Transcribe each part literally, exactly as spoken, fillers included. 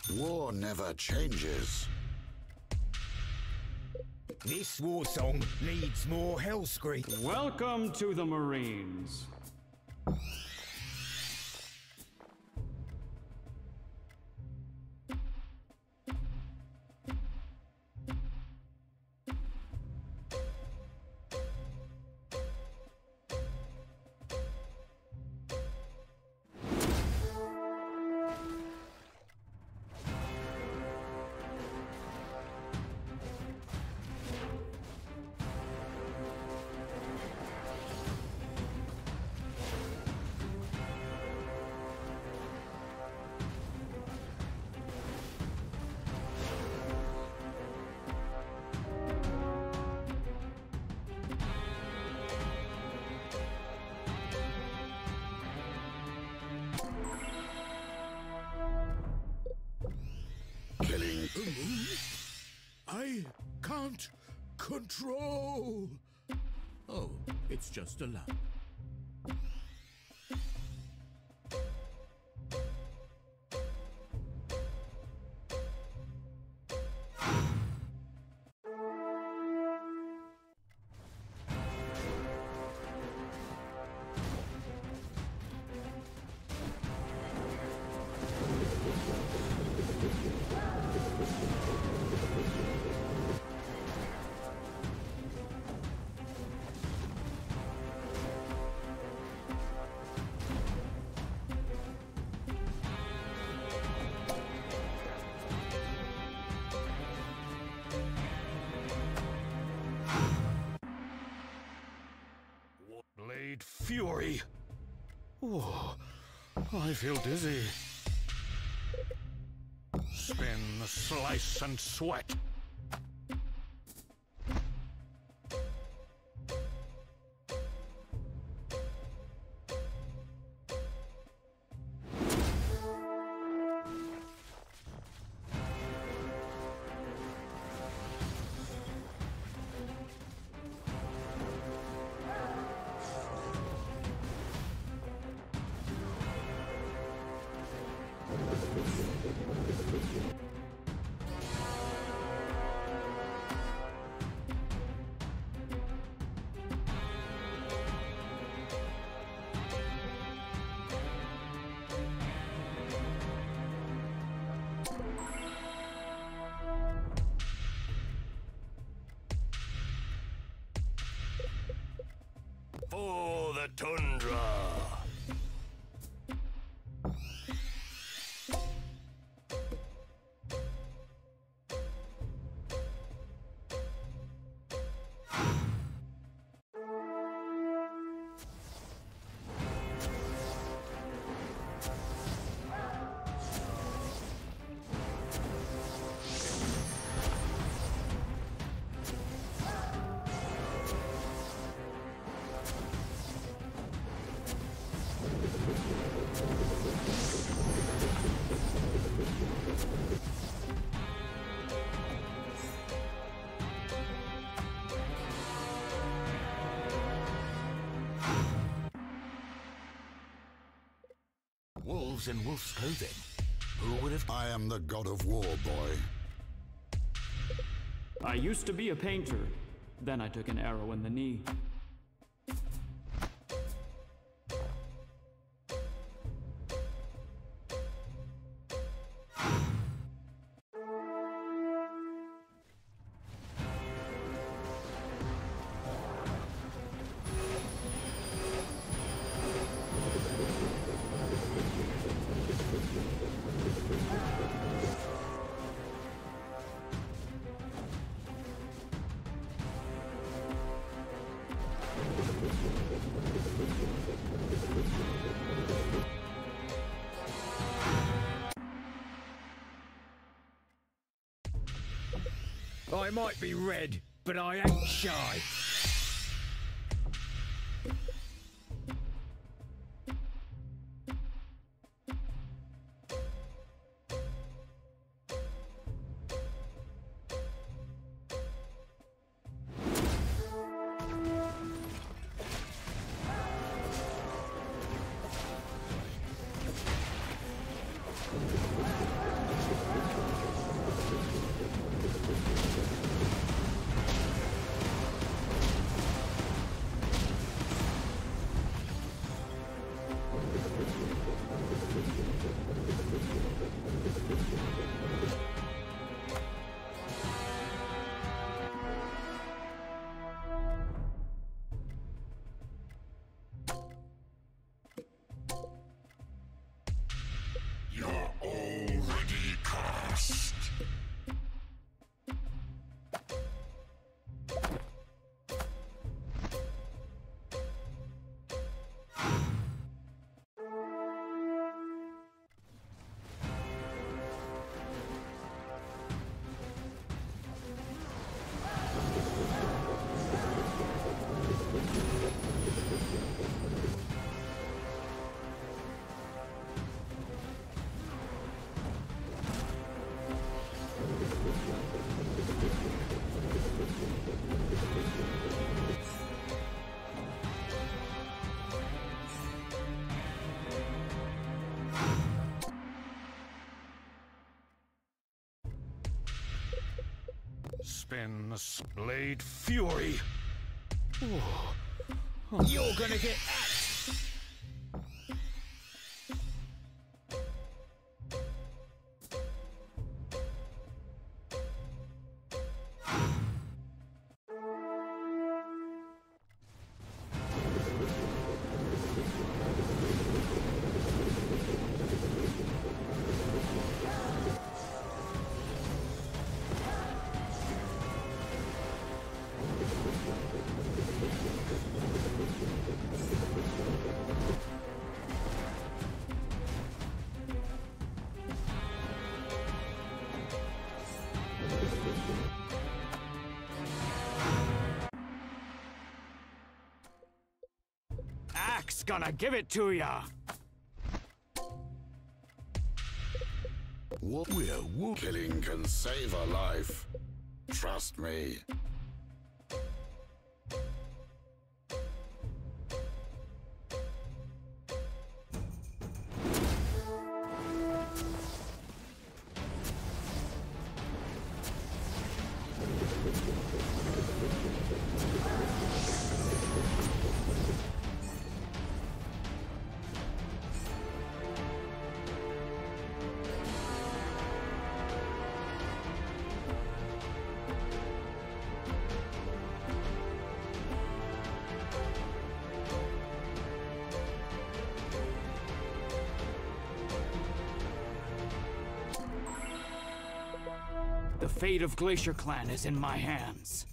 War never changes. This war song needs more hell screams. Welcome to the Marines. Killing. I can't control. Oh, it's just a lamp. Blade Fury. Oh, I feel dizzy. Spin, slice, and sweat. For the tundra. Wolves in wolf's clothing. Who would have? I am the god of war, boy. I used to be a painter. Then I took an arrow in the knee. I might be red, but I ain't shy. Spin the s- blade fury. You're gonna get axed! Axe gonna give it to ya! What we're wo- killing can save a life. Trust me. The fate of Glacier Clan is in my hands.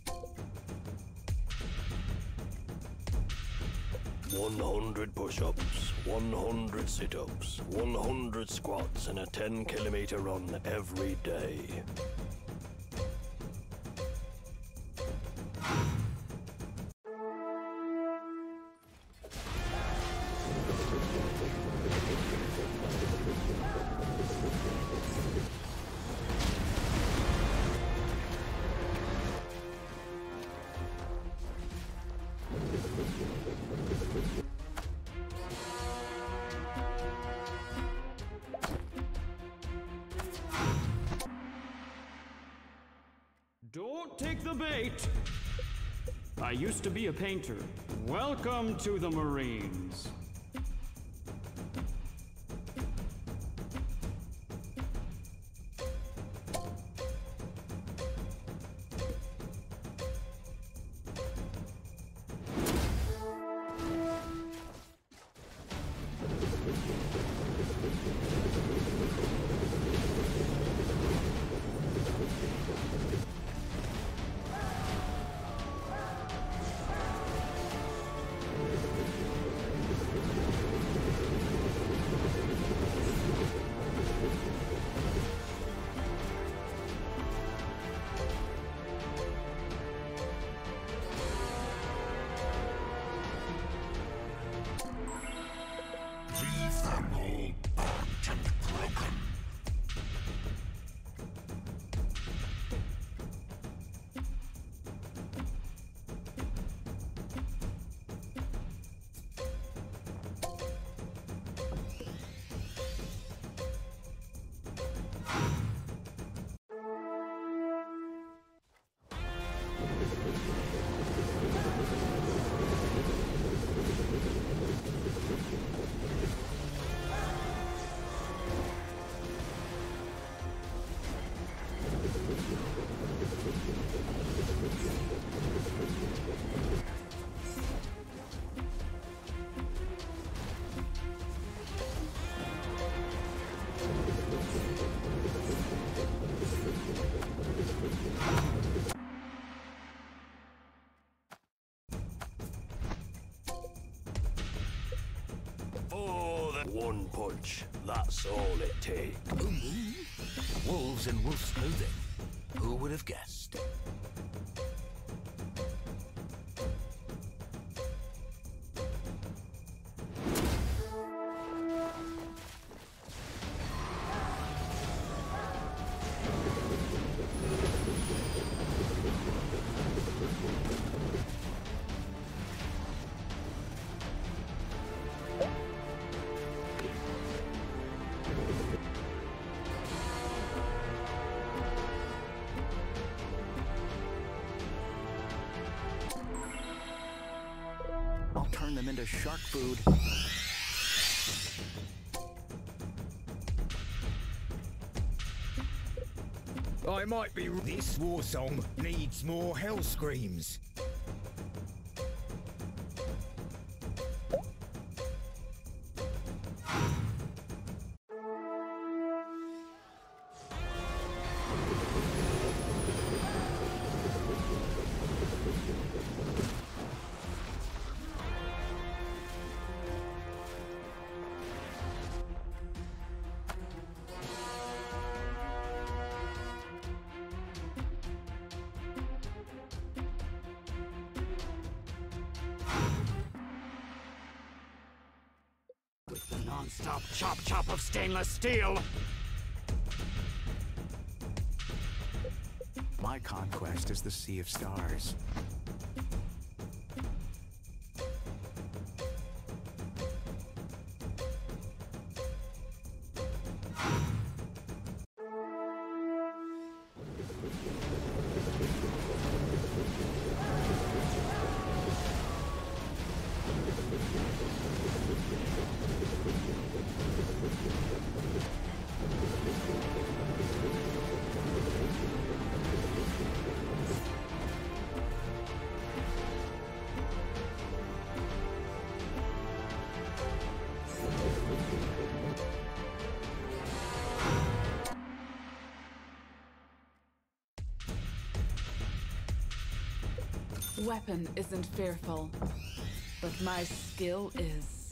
one hundred push-ups, one hundred sit-ups, one hundred squats, and a ten kilometer run every day. Don't take the bait! I used to be a painter. Welcome to the Marines. Leave them all burnt and broken. Oh, that one punch. That's all it takes. Wolves in wolf's clothing. Who would have guessed? them into shark food. I might be... This war song needs more hell screams. With the non-stop chop-chop of stainless steel. My conquest is the Sea of Stars. Weapon isn't fearful, but my skill is.